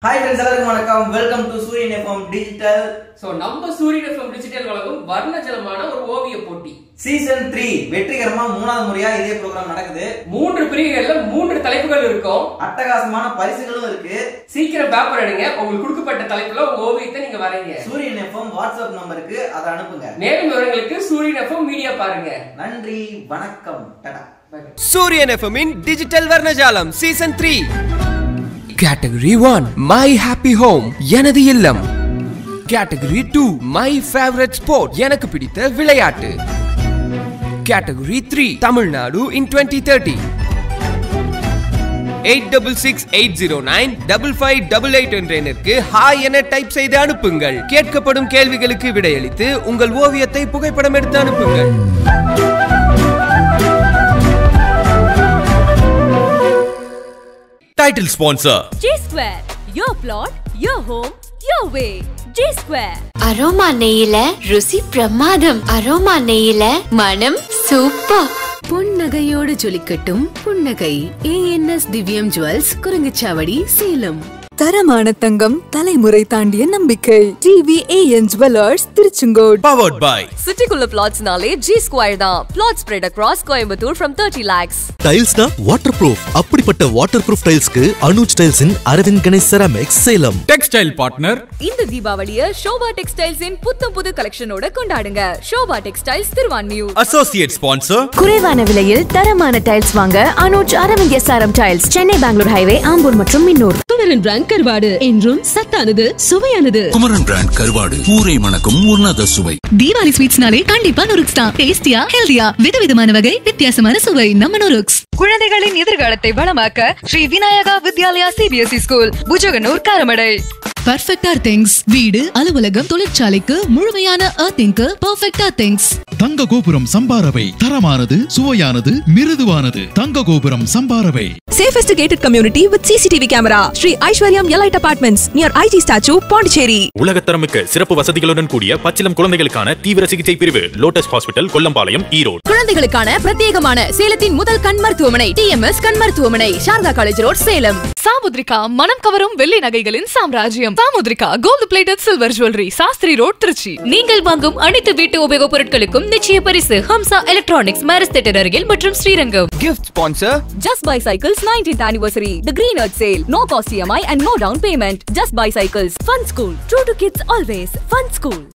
Hi friends, welcome to Suryan FM Digital. So, நம்ம Suryan FM Digital வழங்கும் வர்ணஜலமான ஒரு ஓவிய போட்டி. Season 3 வெற்றிகரமா மூணாவது முறையா இதே ப்ரோகிராம் நடக்குது. 3 பிரிவுகள்ல 3 தலைப்புகள் இருக்கும். அட்டகாசமான பரிசுகளும் இருக்கு. சீக்கிரம் பேப்பர் எடுங்க. உங்களுக்கு கொடுக்கப்பட்ட தலைப்புல ஓவியத்தை நீங்க வரைங்க. Suryan FM WhatsApp நம்பருக்கு அத அனுப்புங்க. மேலும் விவரங்களுக்கு Suryan FM மீடியா பாருங்க. நன்றி, வணக்கம். Tata. Suryan FM in Digital Varnajalam Season 3. Category 1 My Happy Home எனது இல்லம். Category 2 My Favorite Sport எனக்கு பிடித்த விளையாட்டு. Category 3 Tamil Nadu in 2030. 8668095588 என்ற எண்ணிற்கு ஹாய் என டைப் செய்து அனுப்புங்கள். கேட்கப்படும் கேள்விகளுக்கு விடையளித்து உங்கள் ஓவியத்தை புகைப்படம் எடுத்து அனுப்புங்கள். Title sponsor G Square, your plot, your home, your way. G Square. Aroma நெய்யில ருசி பிரமாதம். அரோமா நெய்யில மனம் சூப்பர். புன்னகையோடு ஜொலிக்கட்டும் புன்னகை. ANS Divyam jewels Kurunguchavadi Salem. தரமான தங்கம் தலைமுறை தாண்டிய நம்பிக்கை. TVAN jewellers Tiruchengode. powered by சிட்டிக்குள்ள பிளாட்ஸ்னாலே G Square தான். Plot spread across Coimbatore from 30 lakhs. டைல்ஸ்னா வாட்டர்ப்ரூஃப். அப்படிப்பட்ட வாட்டர்ப்ரூஃப் டைல்ஸ்க்கு Anuj tiles in Aravind Ganesh ceramics Salem. textile partner இந்த தீபாவளியை ஷோபா டெக்ஸ்டைல்ஸ் இன் புது கலெக்ஷனோட கொண்டாடுங்க. Shoba textiles Thiruvanmiyur. associate sponsor குறைவான விலையில் தரமான டைல்ஸ் வாங்க Anuj Aravind SRM tiles, Chennai Bangalore highway, Ambur மற்றும் மின்னூர். குமரன் பிராண்ட் கருவாடு என்றும் சத்தானது, சுவையானது. குமரன் பிராண்ட் கருவாடு ஊரை மணக்கும் உன்னத சுவை. தீபாவளி ஸ்வீட்ஸ்னாலே கண்டிப்பா நுருக்ஸ் தான். டேஸ்டியா, ஹெல்தியா, விதவிதமான வகை, வித்தியாசமான சுவை. நம்ம நுருக்ஸ். குழந்தைகளின் எதிர்காலத்தை வளமாக்க Sri Vinayaka Vidyalaya CBSE school, Bujaganur, Karamadai. Perfect things. வீடு, அலுவலகம், தொழிற்சாலைக்கு முழுமையான எர்த்திங்க்கு பர்ஃபெக்ட் திங்ஸ். தங்க கோபுரம் சம்பாரவை தரமானது, சுவையானது, மிருதுவானது. தங்க கோபுரம் சம்பாரவை. Safest gated community with CCTV camera. Sri Aishwaryam Elite Apartments near IT Statue, Pondicherry. உலகத்தரமிக்க சிறப்பு வசதிகளுடன் கூடிய பச்சிளம் குழந்தைகளுக்கான தீவிர சிகிச்சை பிரிவு லோட்டஸ் ஹாஸ்பிட்டல், கொல்லம்பாளையம், ஈரோடு. குழந்தைகளுக்கான பிரத்யேகமான சேலத்தின் முதல் கண் மருத்துவமனை TMS கண் மருத்துவமனை, சாரதா காலேஜ் ரோட், சேலம். சாமுத்ரிகா மனம் கவரும் வெள்ளி நகைகளின் சாம்ராஜ்யம். Samudrika gold plated silver jewellery, Sastri road, Trichy. நீங்கள் வாங்கும் அனைத்து வீட்டு உபயோகப் பொருட்களுக்கும் நிச்சய பரிசு. ஹம்சா எலக்ட்ரானிக்ஸ், மேரஸ் தியேட்டர் அருகில் மற்றும் Srirangam. Gift sponsor Just Buy Cycles 19th anniversary. The Green Earth Sale. No cost EMI and no down payment. Just Buy Cycles. Fun School. True to kids always. Fun School.